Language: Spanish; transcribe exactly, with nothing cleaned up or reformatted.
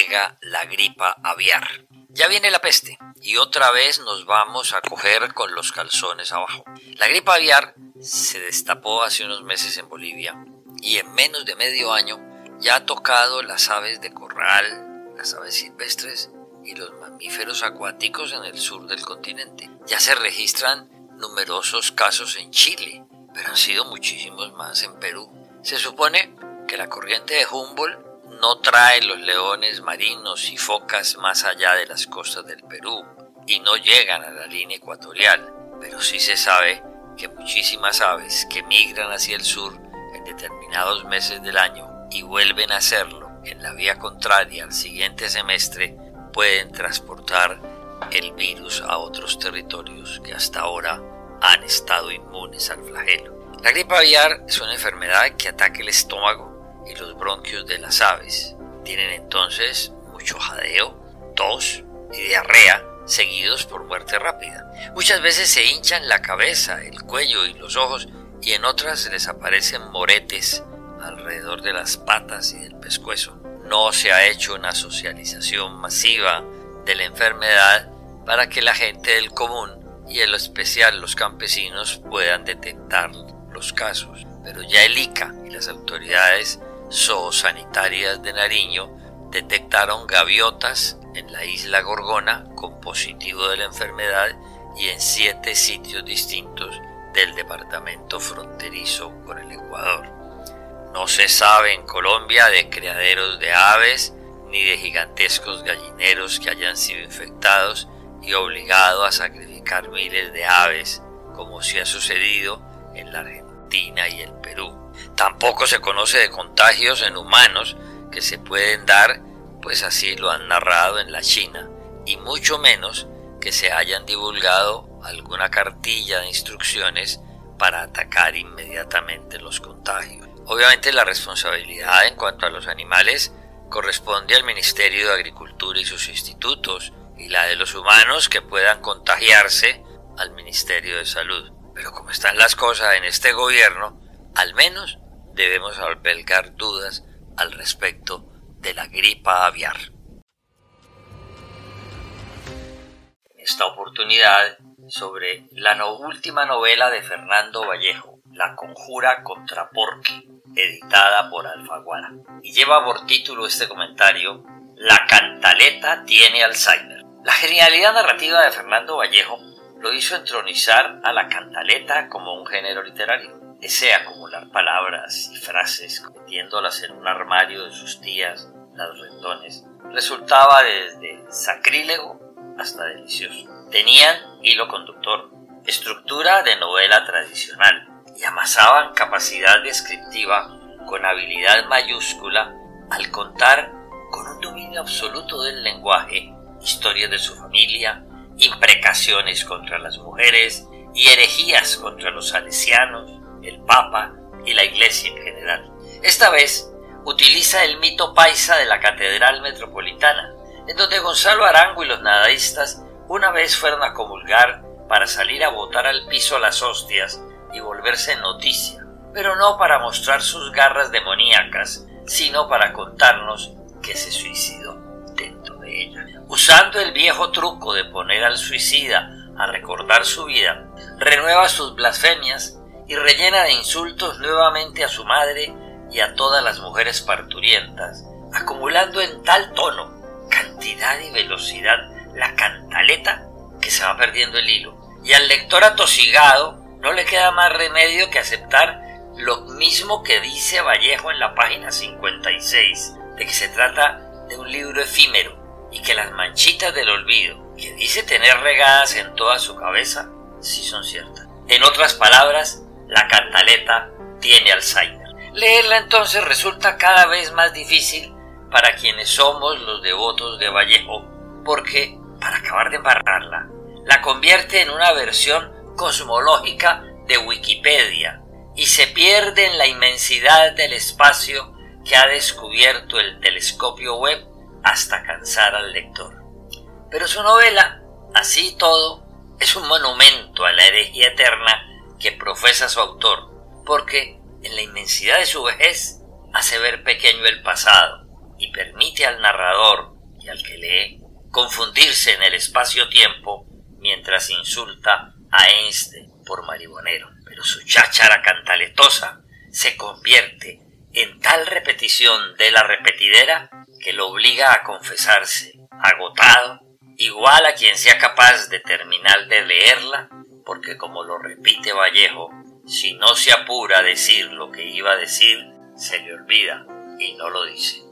llega la gripa aviar. Ya viene la peste y otra vez nos vamos a coger con los calzones abajo. La gripa aviar se destapó hace unos meses en Bolivia y en menos de medio año ya ha tocado las aves de corral, las aves silvestres y los mamíferos acuáticos en el sur del continente. Ya se registran numerosos casos en Chile, pero han sido muchísimos más en Perú. Se supone que la corriente de Humboldt no trae los leones marinos y focas más allá de las costas del Perú y no llegan a la línea ecuatorial, pero sí se sabe que muchísimas aves que migran hacia el sur en determinados meses del año y vuelven a hacerlo en la vía contraria al siguiente semestre pueden transportar el virus a otros territorios que hasta ahora han estado inmunes al flagelo. La gripa aviar es una enfermedad que ataca el estómago y los bronquios de las aves. Tienen entonces mucho jadeo, tos y diarrea, seguidos por muerte rápida. Muchas veces se hinchan la cabeza, el cuello y los ojos, y en otras les aparecen moretes alrededor de las patas y del pescuezo. No se ha hecho una socialización masiva de la enfermedad para que la gente del común y en lo especial los campesinos puedan detectar los casos. Pero ya el I C A y las autoridades zoosanitarias de Nariño detectaron gaviotas en la isla Gorgona con positivo de la enfermedad y en siete sitios distintos del departamento fronterizo con el Ecuador. No se sabe en Colombia de criaderos de aves ni de gigantescos gallineros que hayan sido infectados y obligados a sacrificar miles de aves, como sí ha sucedido en la Argentina y el Perú. Tampoco se conoce de contagios en humanos que se pueden dar, pues así lo han narrado en la China, y mucho menos que se hayan divulgado alguna cartilla de instrucciones para atacar inmediatamente los contagios. Obviamente la responsabilidad en cuanto a los animales corresponde al Ministerio de Agricultura y sus institutos, y la de los humanos que puedan contagiarse al Ministerio de Salud. Pero como están las cosas en este gobierno, al menos debemos albergar dudas al respecto de la gripa aviar. En esta oportunidad, sobre la no última novela de Fernando Vallejo, La conjura contra Porky, editada por Alfaguara. Y lleva por título este comentario: La cantaleta tiene Alzheimer. La genialidad narrativa de Fernando Vallejo lo hizo entronizar a la cantaleta como un género literario. Ese acumular palabras y frases, metiéndolas en un armario de sus tías, las rendones, resultaba desde sacrílego hasta delicioso. Tenían hilo conductor, estructura de novela tradicional, y amasaban capacidad descriptiva con habilidad mayúscula al contar con un dominio absoluto del lenguaje, historias de su familia, imprecaciones contra las mujeres y herejías contra los salesianos, el Papa y la Iglesia en general. Esta vez utiliza el mito paisa de la Catedral Metropolitana, en donde Gonzalo Arango y los nadaístas una vez fueron a comulgar para salir a botar al piso las hostias y volverse noticia, pero no para mostrar sus garras demoníacas, sino para contarnos que se suicidó dentro de ella. Usando el viejo truco de poner al suicida a recordar su vida, renueva sus blasfemias y rellena de insultos nuevamente a su madre y a todas las mujeres parturientas, acumulando en tal tono, cantidad y velocidad la cantaleta que se va perdiendo el hilo, y al lector atosigado no le queda más remedio que aceptar lo mismo que dice Vallejo en la página cincuenta y seis, de que se trata de un libro efímero y que las manchitas del olvido que dice tener regadas en toda su cabeza sí son ciertas. En otras palabras, la cantaleta tiene Alzheimer. Leerla entonces resulta cada vez más difícil para quienes somos los devotos de Vallejo, porque, para acabar de embarrarla, la convierte en una versión cosmológica de Wikipedia y se pierde en la inmensidad del espacio que ha descubierto el telescopio Webb hasta cansar al lector. Pero su novela, así y todo, es un monumento a la herejía eterna que profesa su autor, porque en la inmensidad de su vejez hace ver pequeño el pasado y permite al narrador, y al que lee confundirse en el espacio-tiempo mientras insulta a Einstein por marihuanero. Pero su cháchara cantaletosa se convierte en tal repetición de la repetidera que lo obliga a confesarse agotado, igual a quien sea capaz de terminar de leerla, porque como lo repite Vallejo, si no se apura a decir lo que iba a decir, se le olvida y no lo dice.